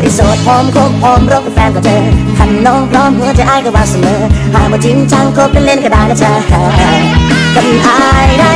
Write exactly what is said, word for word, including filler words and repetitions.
ได้โสดพร้อมคบพร้อมรักแฟนก็เจอขันน้องพร้อมหัวใจอ้ายก็ว่าเสมอหากว่าจริงจังคบกันเล่นก็ได้นะจ๊ะกันอ้ายได้